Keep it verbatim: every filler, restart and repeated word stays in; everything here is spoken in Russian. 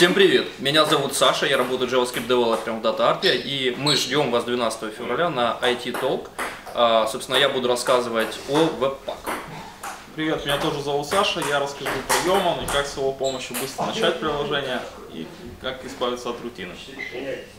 Всем привет! Меня зовут Саша, я работаю JavaScript девелопером в DataArp, и мы ждем вас двенадцатого февраля на ай ти Talk. А, собственно, я буду рассказывать о Webpack. Привет, меня тоже зовут Саша, я расскажу про Yeoman и как с его помощью быстро начать приложение и как избавиться от рутины.